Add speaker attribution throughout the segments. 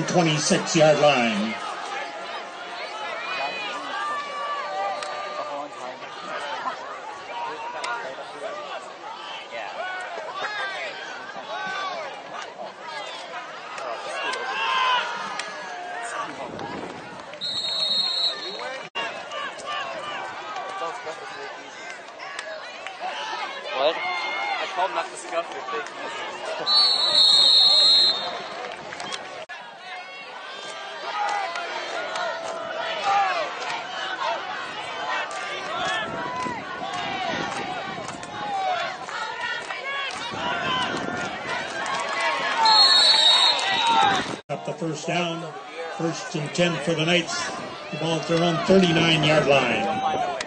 Speaker 1: 26-yard line.
Speaker 2: What? I told him not to scuff your fake music.
Speaker 1: Up the first down, 1st and 10 for the Knights. The ball at their own 39-yard line.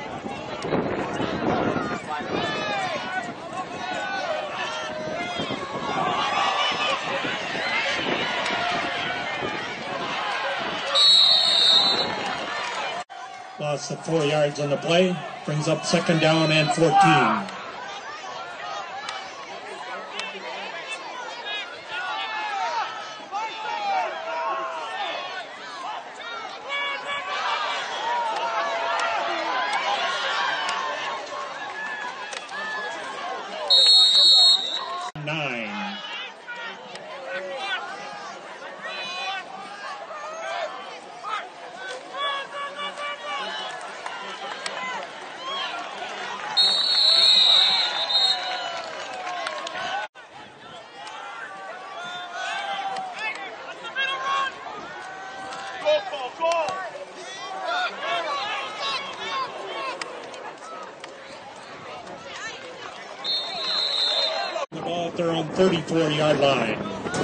Speaker 1: Loss of 4 yards on the play, brings up 2nd down and 14. The ball at their own 34-yard line.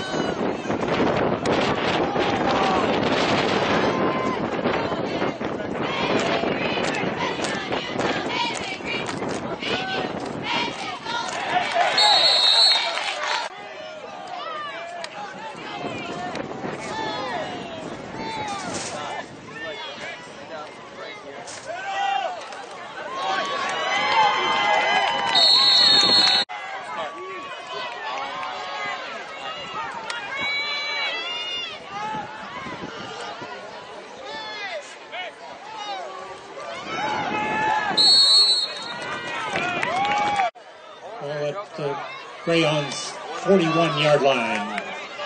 Speaker 1: At the Greyhounds' 41-yard line.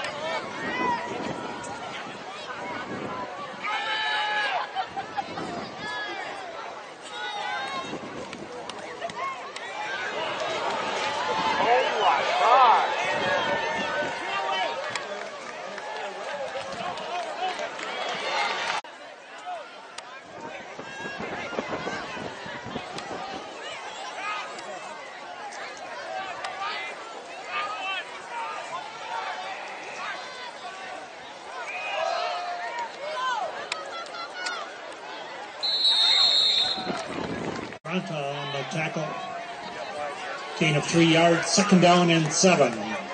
Speaker 1: On the tackle. Gain of 3 yards, 2nd down and 7.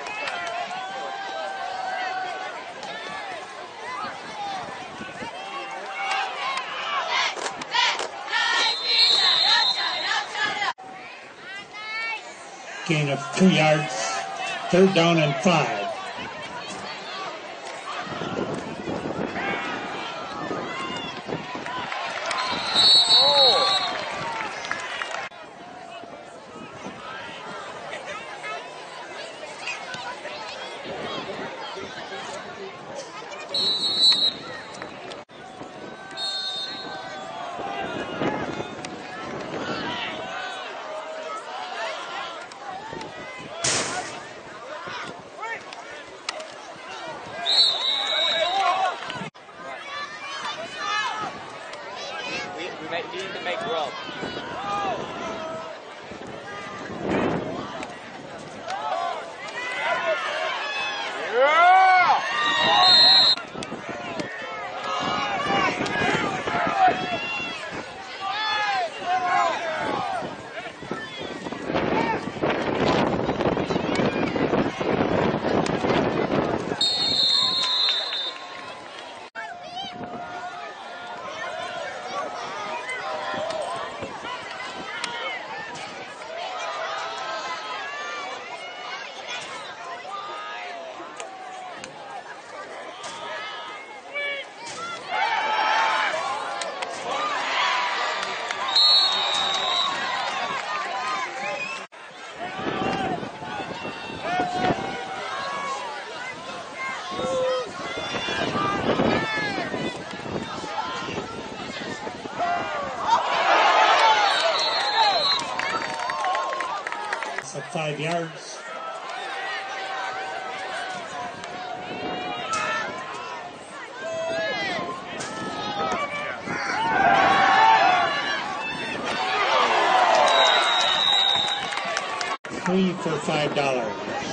Speaker 1: Gain of 2 yards, 3rd down and 5. for $5.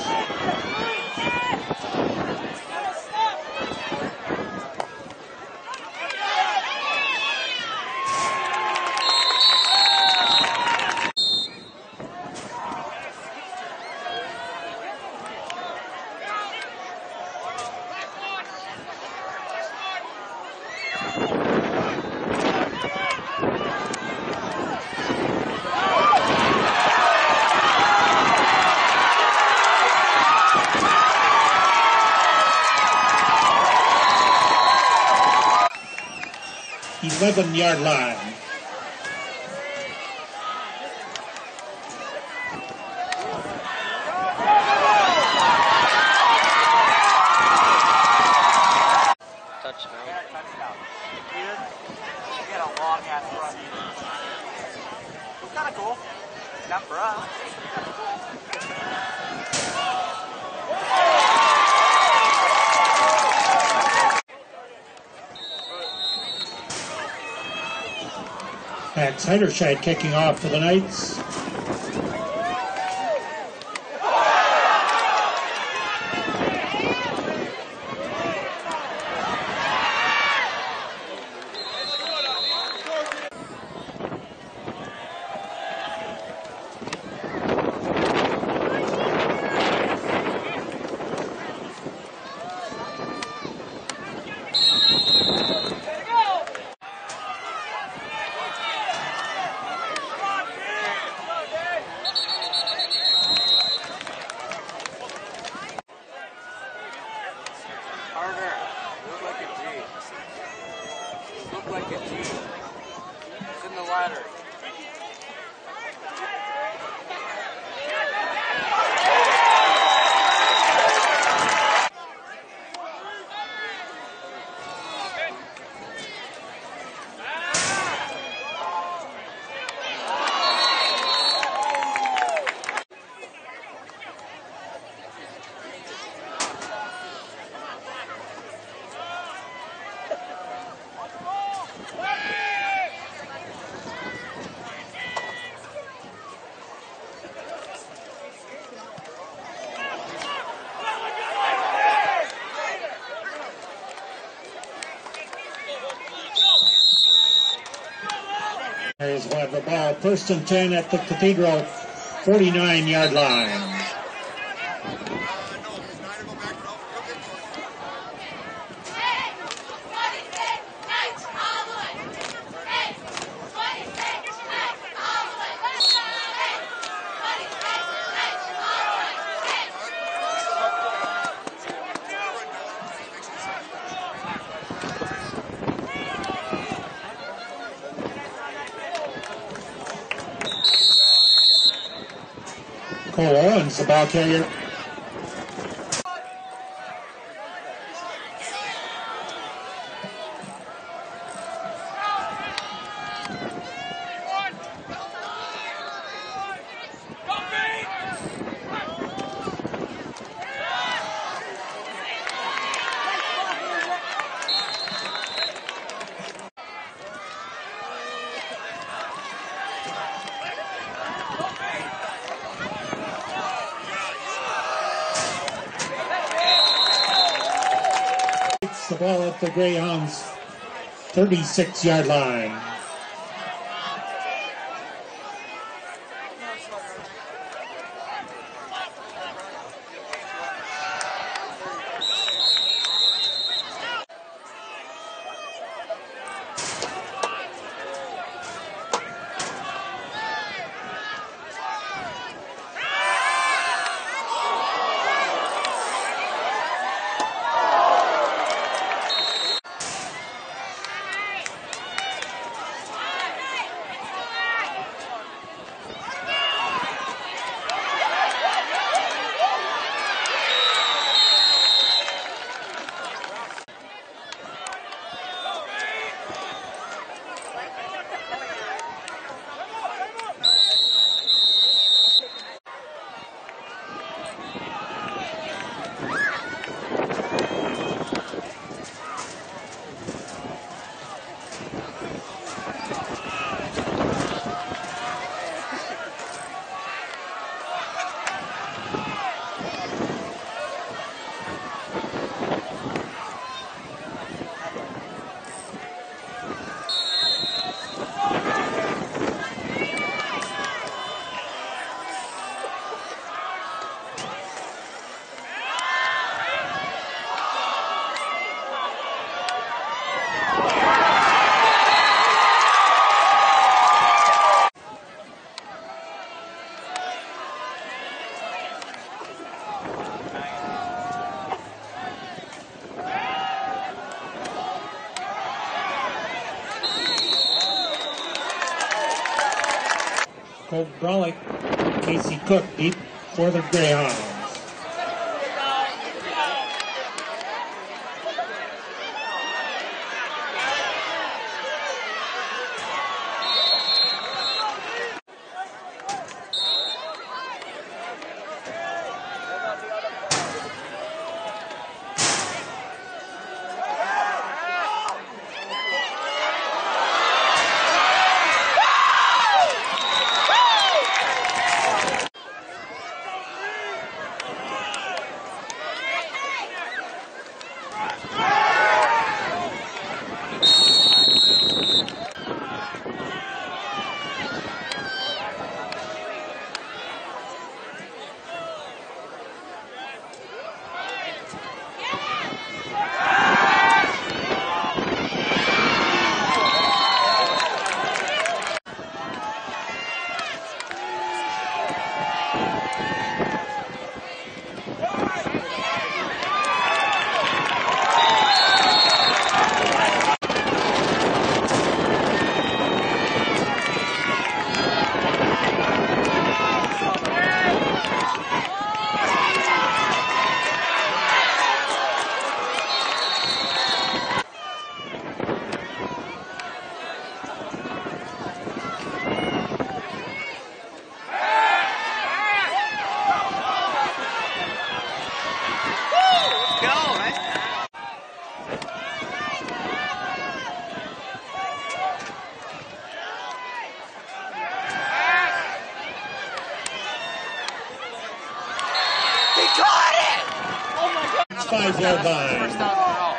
Speaker 1: Yard line.
Speaker 2: Touchdown. You get a long ass run. It's kind of cool. Not for us.
Speaker 1: That's Heiderscheid kicking off for the Knights.
Speaker 2: Harder. Look like a G. Look like a G. It's in the ladder.
Speaker 1: There's one of the ball. First and 10 at the Cathedral 49-yard line. Cole Owens, the ball carrier. The ball at the Greyhounds 36-yard line. Colt Brolick, Casey Cook deep for the Greyhounds.
Speaker 2: He caught it! Oh my God!
Speaker 1: 5-yard line.
Speaker 2: First down in a row.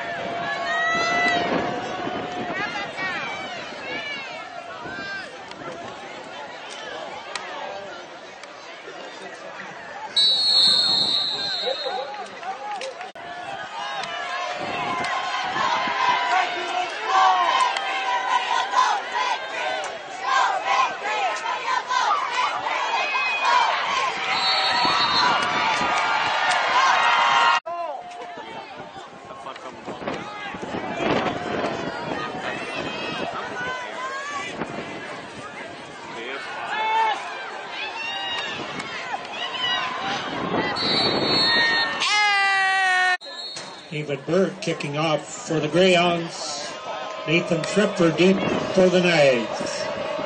Speaker 1: David Bird kicking off for the Greyhounds. Nathan Tripper deep for the Knights.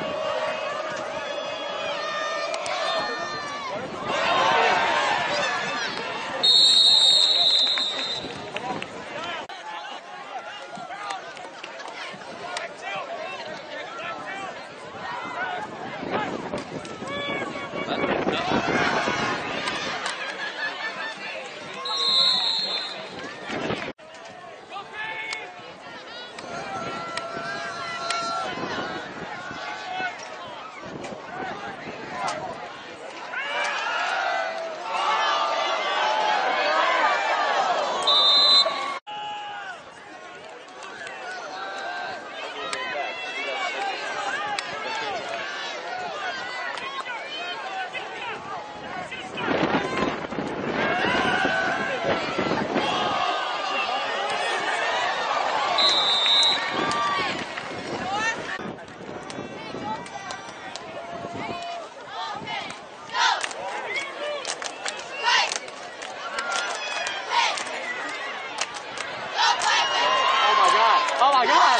Speaker 1: Oh my God!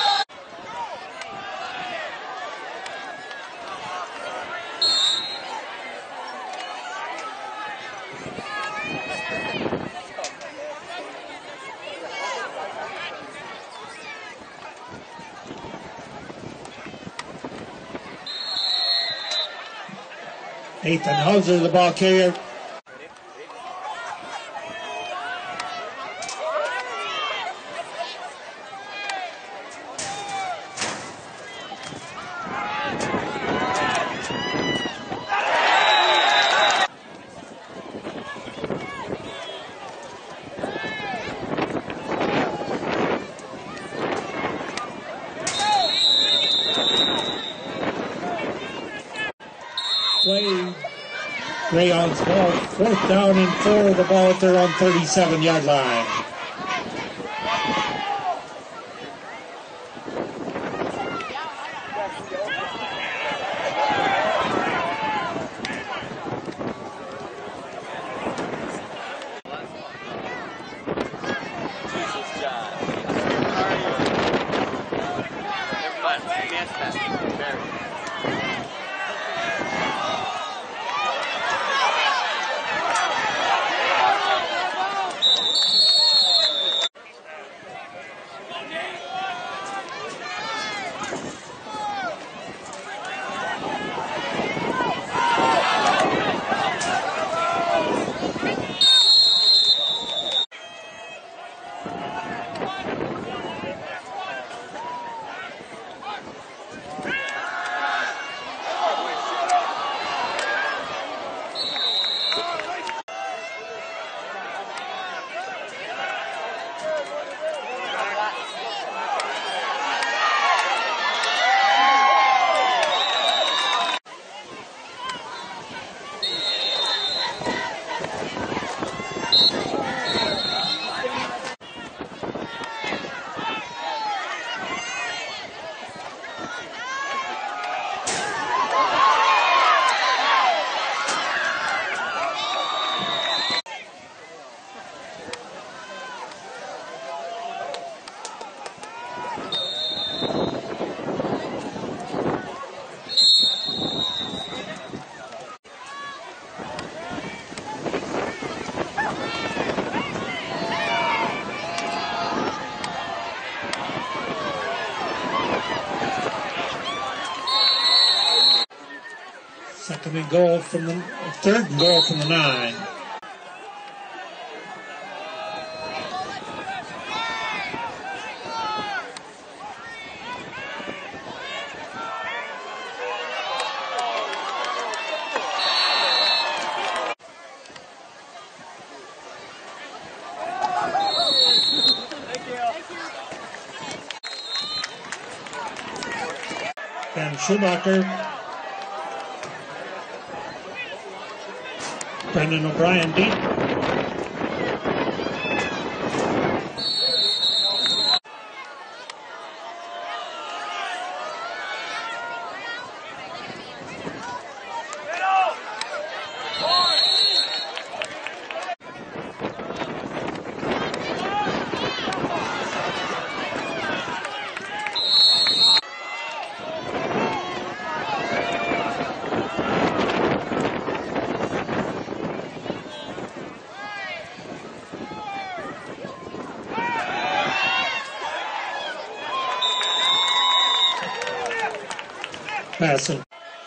Speaker 1: Nathan Hauser, the ball carrier. Play Greyhounds ball, 4th down and 4, the ball at their own 37-yard line. Second and goal from the 3rd and goal from the 9. Ben Schumacher. Brendan O'Brien deep. Passing.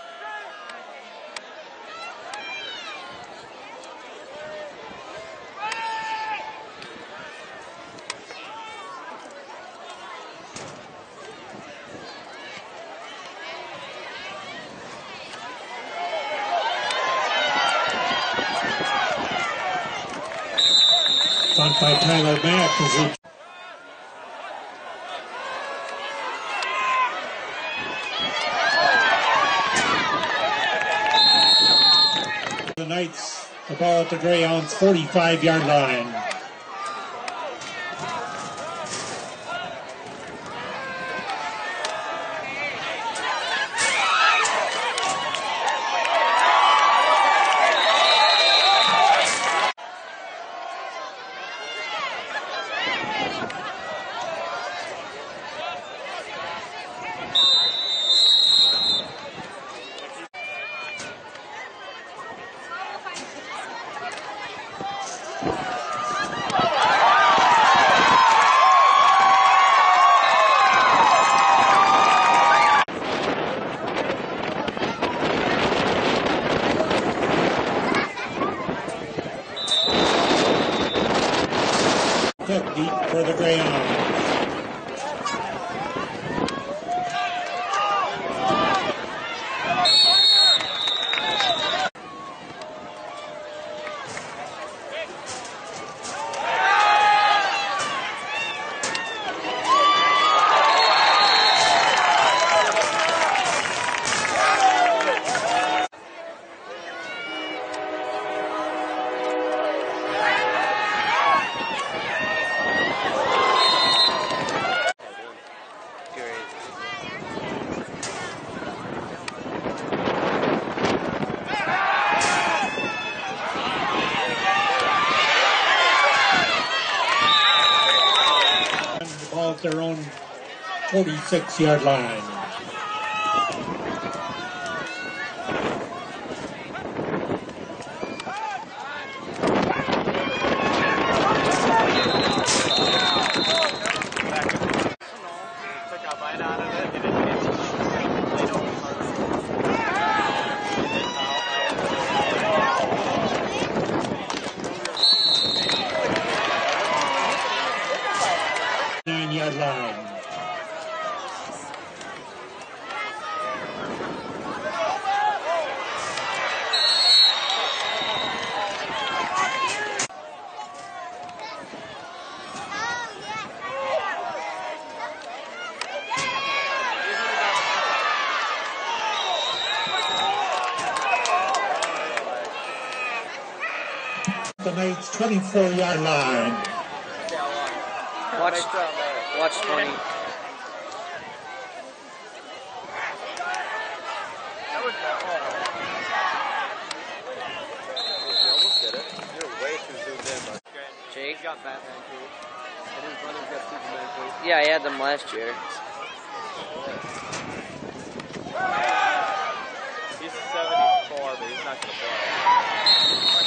Speaker 1: Bunt by Tyler Mack as he the Knights, the ball at the Greyhounds 45-yard line. Cook deep for the Greyhounds. at their own 46-yard line. Yard line. The Knights 24-yard line.
Speaker 3: Watch 20. Jake got Batman too. And his brother's got Superman too. Yeah, I had them last year.
Speaker 2: He's 74, but he's not going to play.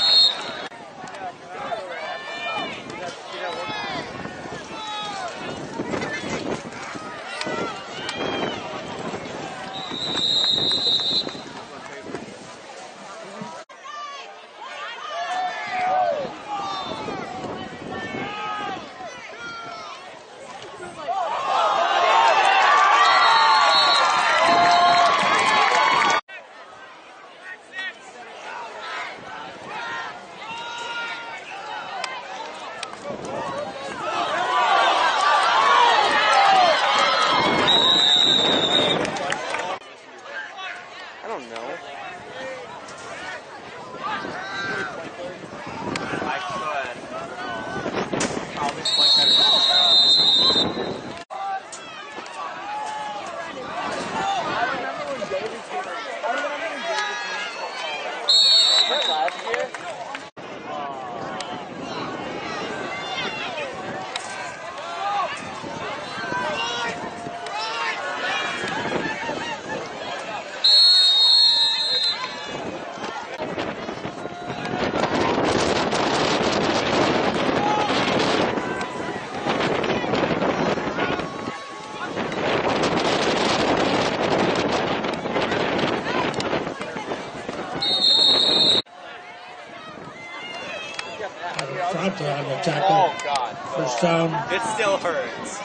Speaker 1: Front on the tackle.
Speaker 2: Oh, God.
Speaker 1: First down.
Speaker 2: It still hurts.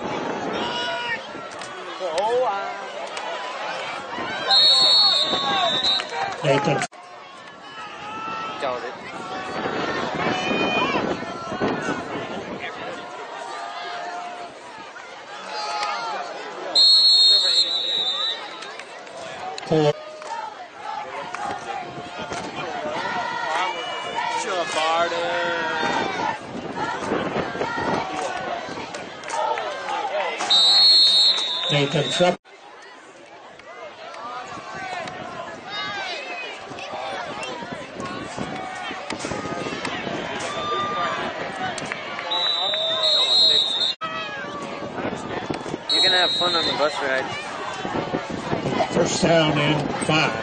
Speaker 1: Nathan.
Speaker 3: Doubt it.
Speaker 1: Pull. Nathan Trupp.
Speaker 3: You're gonna have fun on the bus ride.
Speaker 1: First down and 5.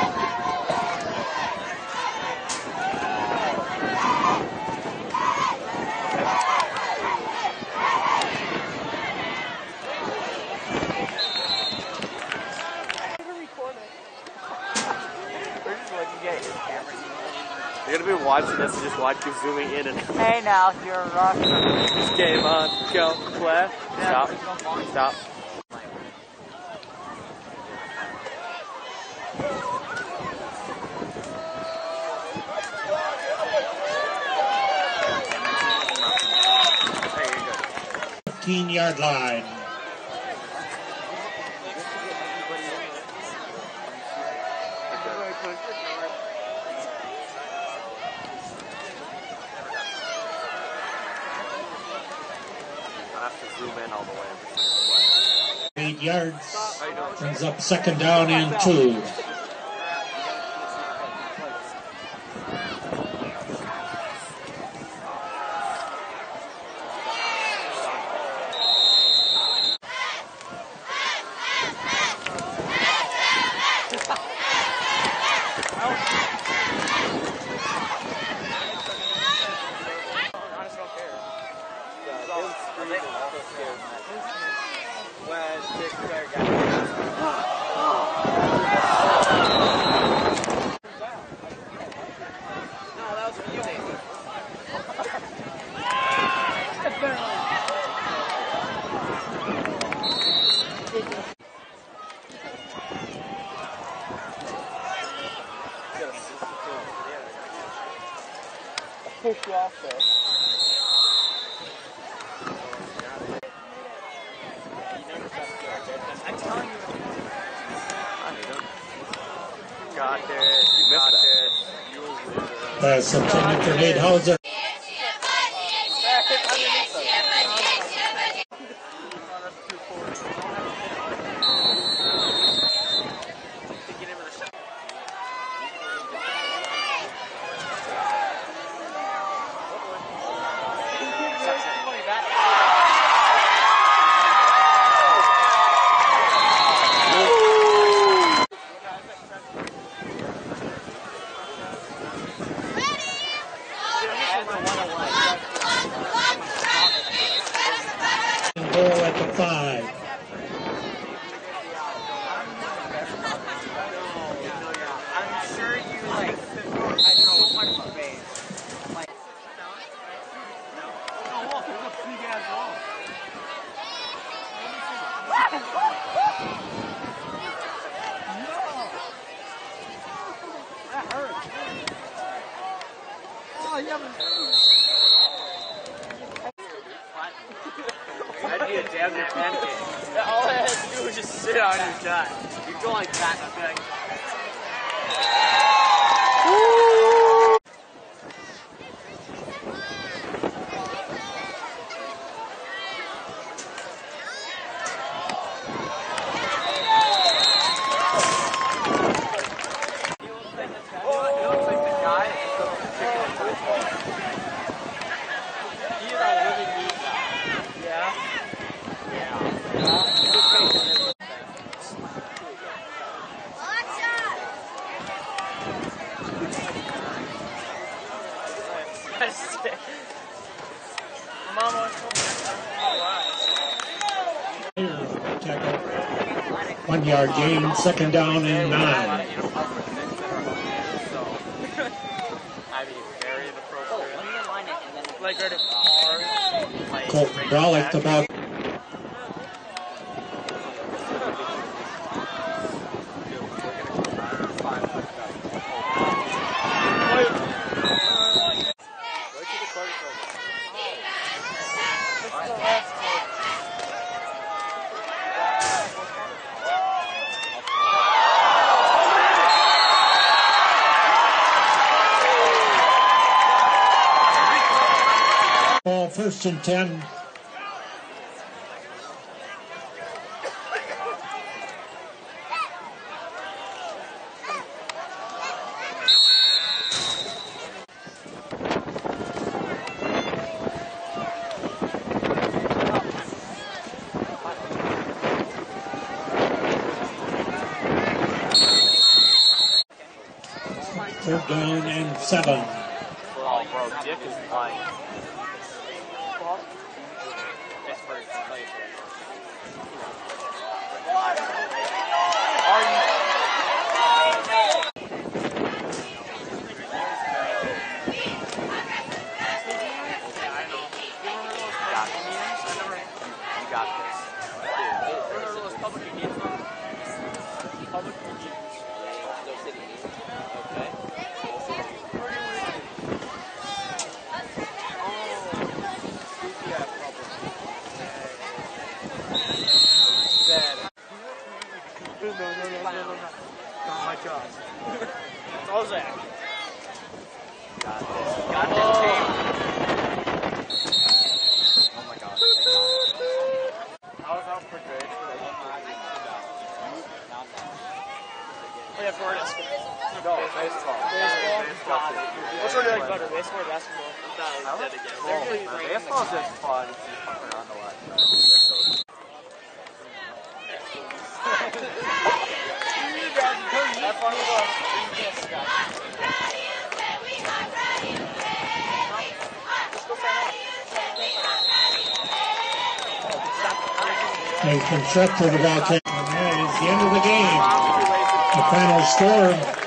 Speaker 2: You're gonna be watching this and just watch you zooming in and
Speaker 4: Hey now, you're a rock.
Speaker 2: this game on, go, play, stop, stop. Hey, you're good.
Speaker 1: 15-yard line.
Speaker 2: I have to zoom in all the way.
Speaker 1: 8 yards. Brings up second down and 2.
Speaker 3: little scared. When Dick Bear got No, that was for you, Nathan. Push you off there. I'm telling you. Got this. You got this. You'll win.
Speaker 1: Substitute for Nate Hauser. Goal at the 5.
Speaker 2: I'm sure you like had so much space. Like, no, look, there's a big ass wall. That hurts. Oh, you haven't. That'd be a damn near pancake. All I had to do was just sit on your gut. You go like that, and I'd be like.
Speaker 1: Tackle. 1 yard gain, 2nd down and 9.
Speaker 2: I mean, very inappropriate. Like, right at
Speaker 1: Colt Brolick about. Ball 1st and 10. Third down and 7.
Speaker 2: Oh, bro, Dick is flying. That's pretty nice. Are you? You got this. Remember those public engagements? Public engagements. Okay. No. Not my job. It's all Zach. Got this. Got this team. Oh my god. I was out for good. Oh yeah, for us. No, baseball. Baseball? Which one do you like better, baseball or basketball? I'm dead again. They're really baseball is just fun. You fuck around a lot. Have fun with us. Let's go sign up.
Speaker 1: Nathan Shrek for the Bobcats. And that is the end of the game. The final score,